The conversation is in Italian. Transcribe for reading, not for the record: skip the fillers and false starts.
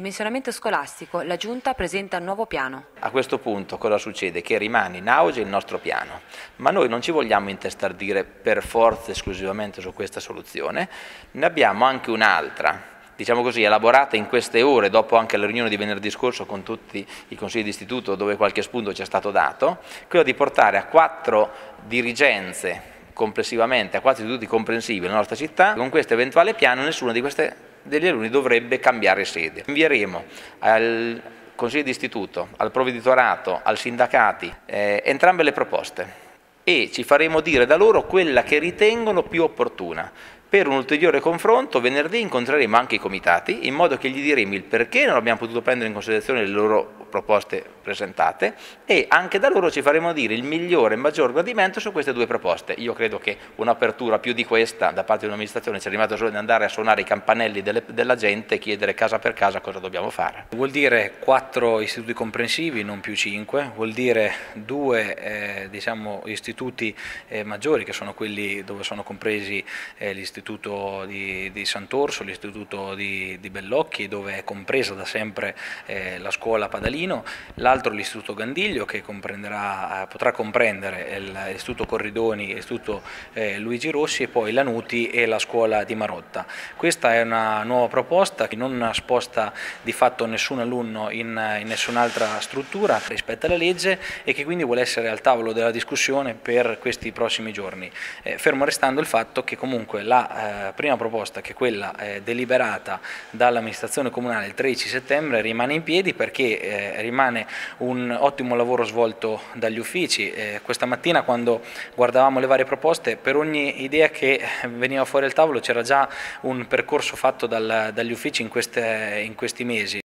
dimensionamento scolastico, la Giunta presenta un nuovo piano. A questo punto cosa succede? Che rimane in auge il nostro piano, ma noi non ci vogliamo intestardire per forza esclusivamente su questa soluzione, ne abbiamo anche un'altra, diciamo così, elaborata in queste ore, dopo anche la riunione di venerdì scorso con tutti i consigli di istituto dove qualche spunto ci è stato dato, quello di portare a 4 dirigenze complessivamente, a 4 istituti comprensivi nella nostra città. Con questo eventuale piano nessuno degli alunni dovrebbe cambiare sede. Invieremo al consiglio di istituto, al provveditorato, ai sindacati entrambe le proposte e ci faremo dire da loro quella che ritengono più opportuna. Per un ulteriore confronto venerdì incontreremo anche i comitati in modo che gli diremo il perché non abbiamo potuto prendere in considerazione le loro proposte presentate e anche da loro ci faremo dire il migliore e maggior gradimento su queste 2 proposte. Io credo che un'apertura più di questa da parte dell'amministrazione ci è arrivata solo di andare a suonare i campanelli della gente e chiedere casa per casa cosa dobbiamo fare. Vuol dire 4 istituti comprensivi, non più 5, vuol dire 2 istituti maggiori che sono quelli dove sono compresi l'istituto di Sant'Orso, l'istituto di Bellocchi, dove è compresa da sempre la scuola Padalino, l'altro l'istituto Gandiglio che potrà comprendere l'istituto Corridoni, l'istituto Luigi Rossi e poi Lanuti e la scuola di Marotta. Questa è una nuova proposta che non sposta di fatto nessun alunno in nessun'altra struttura rispetto alla legge e che quindi vuole essere al tavolo della discussione per questi prossimi giorni, fermo restando il fatto che comunque la prima proposta, che è quella deliberata dall'amministrazione comunale il 13 settembre, rimane in piedi perché rimane un ottimo lavoro svolto dagli uffici. Questa mattina quando guardavamo le varie proposte, per ogni idea che veniva fuori al tavolo c'era già un percorso fatto dagli uffici in questi mesi.